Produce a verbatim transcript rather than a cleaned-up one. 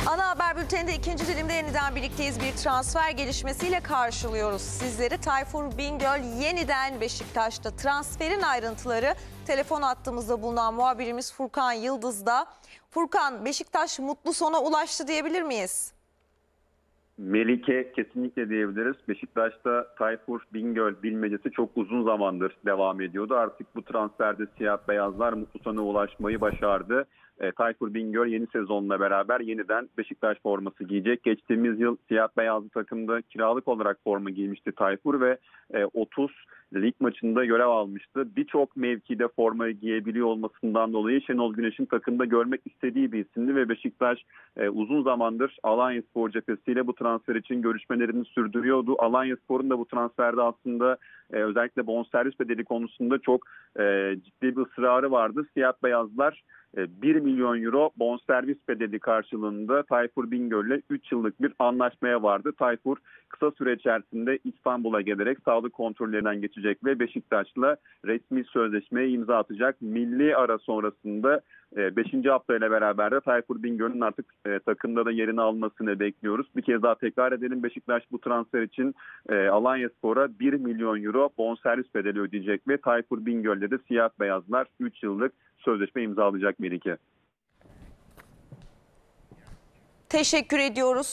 Ana haber bülteninde ikinci dilimde yeniden birlikteyiz. Bir transfer gelişmesiyle karşılıyoruz sizleri. Tayfur Bingöl yeniden Beşiktaş'ta. Transferin ayrıntıları telefon hattımızda bulunan muhabirimiz Furkan Yıldız'da. Furkan, Beşiktaş mutlu sona ulaştı diyebilir miyiz? Melike, kesinlikle diyebiliriz. Beşiktaş'ta Tayfur Bingöl bilmecesi çok uzun zamandır devam ediyordu. Artık bu transferde siyah beyazlar mutlu sona ulaşmayı başardı. E, Tayfur Bingöl yeni sezonla beraber yeniden Beşiktaş forması giyecek. Geçtiğimiz yıl siyah beyazlı takımda kiralık olarak forma giymişti Tayfur ve e, otuz lig maçında görev almıştı. Birçok mevkide formayı giyebiliyor olmasından dolayı Şenol Güneş'in takımda görmek istediği bir isimdi ve Beşiktaş e, uzun zamandır Alanyaspor cephesiyle bu transfer için görüşmelerini sürdürüyordu. Alanyaspor'un da bu transferde aslında e, özellikle bonservis bedeli konusunda çok e, ciddi bir ısrarı vardı. Siyah beyazlar bir milyon euro bonservis bedeli karşılığında Tayfur Bingöl'le üç yıllık bir anlaşmaya vardı. Tayfur kısa süre içerisinde İstanbul'a gelerek sağlık kontrollerinden geçecek ve Beşiktaş'la resmi sözleşmeye imza atacak. Milli ara sonrasında beşinci haftayla beraber de Tayfur Bingöl'ün artık e, takımda da yerini almasını bekliyoruz. Bir kez daha tekrar edelim, Beşiktaş bu transfer için e, Alanyaspor'a bir milyon euro bonservis bedeli ödeyecek ve Tayfur Bingöl'le de siyah beyazlar üç yıllık sözleşme imzalayacak Melike. Teşekkür ediyoruz.